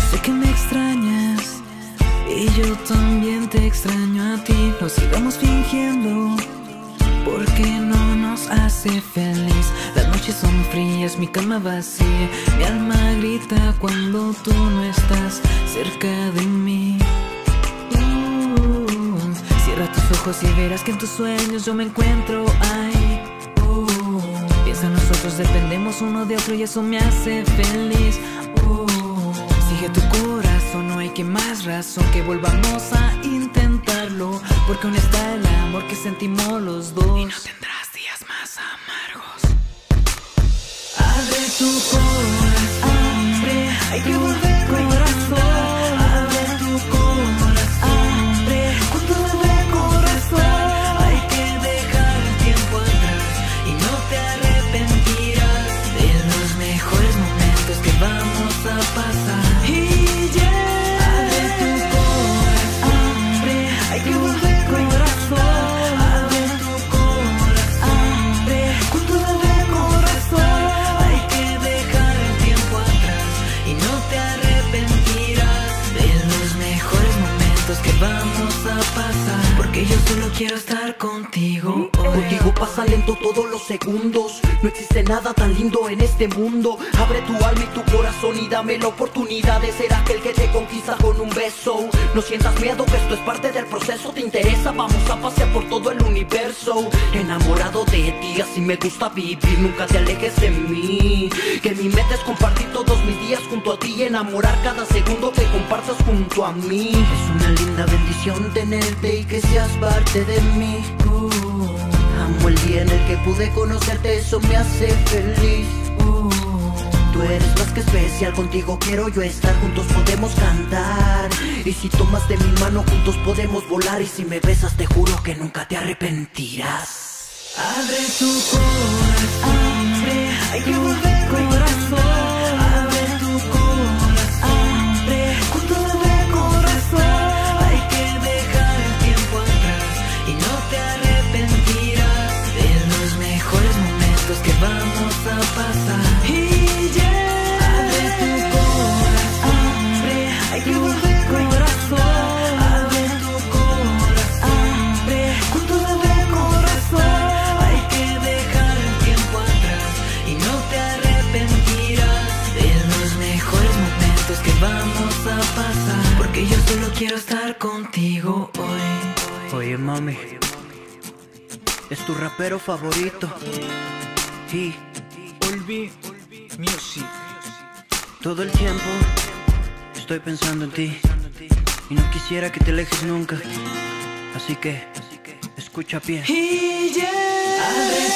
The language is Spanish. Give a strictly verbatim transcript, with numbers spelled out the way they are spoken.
Sé que me extrañas y yo también te extraño a ti. No sigamos fingiendo porque no nos hace feliz. Las noches son frías, mi cama vacía, mi alma grita cuando tú no estás cerca de mí. uh, Cierra tus ojos y verás que en tus sueños yo me encuentro ahí. uh, Piensa en nosotros, dependemos uno de otro y eso me hace feliz. uh, Sigue tu corazón, no hay que más razón que volvamos a intentarlo, porque aún está el amor que sentimos los dos y no tendrás días más amargos. Abre tu corazón, abre, hay que volver corazón. Abre tu corazón, abre, con todo el corazón. Hay que dejar el tiempo atrás y no te arrepentirás de los mejores momentos que vamos a pasar. Y yeah, abre tu corazón, abre, hay que volver corazón. Abre tu corazón, abre, con todo el corazón. Hay que dejar el tiempo atrás y no te arrepentirás de los mejores momentos que vamos a pasar, porque yo solo quiero estar contigo hoy. Contigo pasa lento todos los segundos. No existe nada tan lindo en este mundo. Abre tu alma y tu corazón y dame la oportunidad de ser aquel que te conquista con un beso. No sientas miedo, que esto es parte del proceso. ¿Te interesa? Vamos a pasear por todo el universo. Enamorado de ti, así me gusta vivir. Nunca te alejes de mí, que mi meta es compartir todos mis días junto a ti y enamorar cada segundo que compartas junto a mí. Es una linda bendición tenerte y que seas parte de mí. uh. Amo el día en el que pude conocerte, eso me hace feliz. uh. Tú eres más que especial, contigo quiero yo estar. Juntos podemos cantar, y si tomas de mi mano juntos podemos volar. Y si me besas te juro que nunca te arrepentirás. Abre tu corazón, abre, hay que volver corazón. Abre tu corazón, abre, con todo el corazón. Hay que dejar el tiempo atrás y no te arrepentirás de los mejores momentos que vamos a pasar. Y yeah, abre tu corazón, abre, hay que volver corazón. Abre tu corazón, abre, con todo el corazón. Hay que dejar el tiempo atrás y no te arrepentirás de los mejores momentos que vamos a pasar, porque yo solo quiero estar contigo hoy. Oye mami, es tu rapero favorito y Olvi Music. todo el tiempo estoy pensando en ti y no quisiera que te alejes nunca. Así que escucha bien. Y yeah, abre